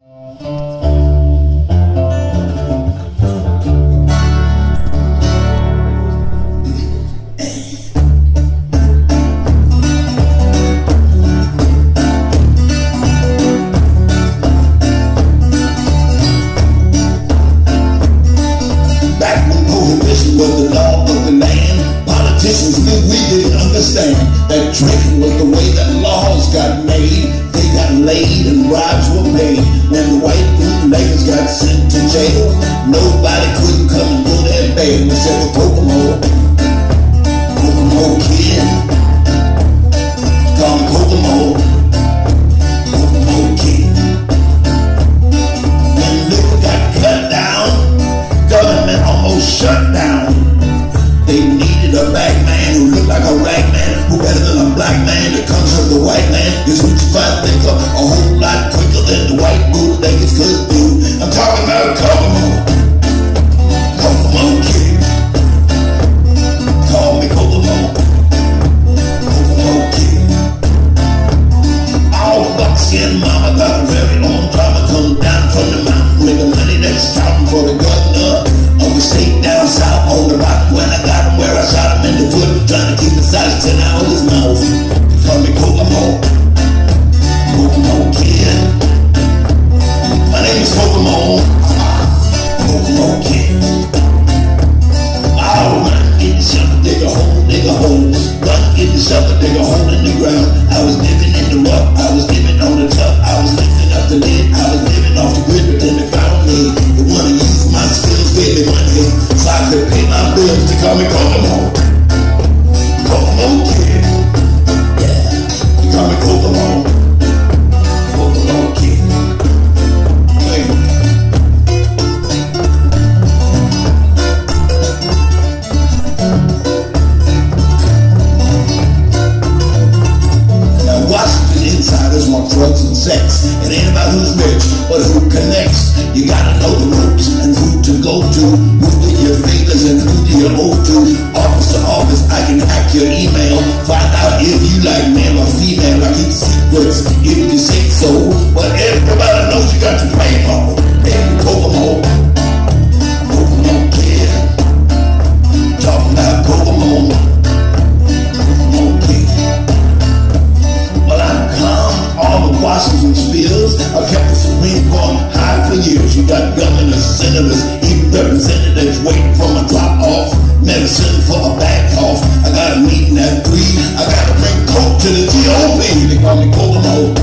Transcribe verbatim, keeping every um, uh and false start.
That drinking was the way that laws got made. They got laid and bribes were paid. When the white bootleggers got sent to jail, nobody couldn't come and go that bail. We said the Kokomo, Kokomo kid. Call me Kokomo, Kokomo kid. When liquor got cut down, government almost shut down. They needed a black man who looked like a rag man, who better than a black man that comes from the white man. Is who you find think up a whole lot quicker than the white bootleggers could do. I'm talking about Kokomo, Kokomo kid. Call me Kokomo, Kokomo kid. All the buckskin mama got a very long drama come down from the mountain with the money that's counting for the governor of the state down south on the rock. When I got him where I shot him in the foot, trying to keep the size ten out of his mouth. Call me Kokomo, Kokomo kid. My name is Kokomo, Kokomo kid. Oh, run, get the shovel, dig a hole, dig a hole. Run, get the shovel, dig a hole in the ground. I was living in the rough, I was living on the top, I was lifting up the lid, I was living off the grid, but then they found me. They wanna use my skills, gave me money, so I could pay my bills. To call me Kokomo, Kokomo kid. Yeah, you call me Kokomo, Kokomo kid. Hey. Now Washington insiders want drugs and sex. It ain't about who's rich, but who connects. You gotta know the ropes and who to go to, who do your favors and who do you owe to. Office to office, I can hack your email, find out if you like male or female. I keep secrets if you say so, but everybody knows you got to pay for. Hey, Kokomo, Kokomo kid. Talking about Kokomo, Kokomo kid. Well, I'm calm, all the Washington spills. I kept the Supreme Court high for years. You got governors, senators, even representatives waiting for my drop off. Medicine for a back cough. I got a meeting at three. I gotta bring coke to the G O P. They call me Kokomo,